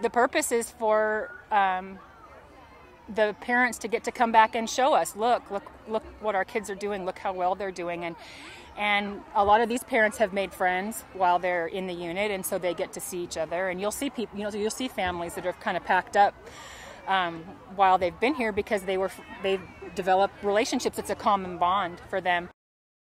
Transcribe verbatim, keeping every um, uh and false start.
the purpose is for um, the parents to get to come back and show us, look, look, look what our kids are doing, look how well they're doing. And and a lot of these parents have made friends while they're in the unit, and so they get to see each other. And you'll see people, you know, you'll see families that have kind of packed up um, while they've been here because they were they've developed relationships. It's a common bond for them.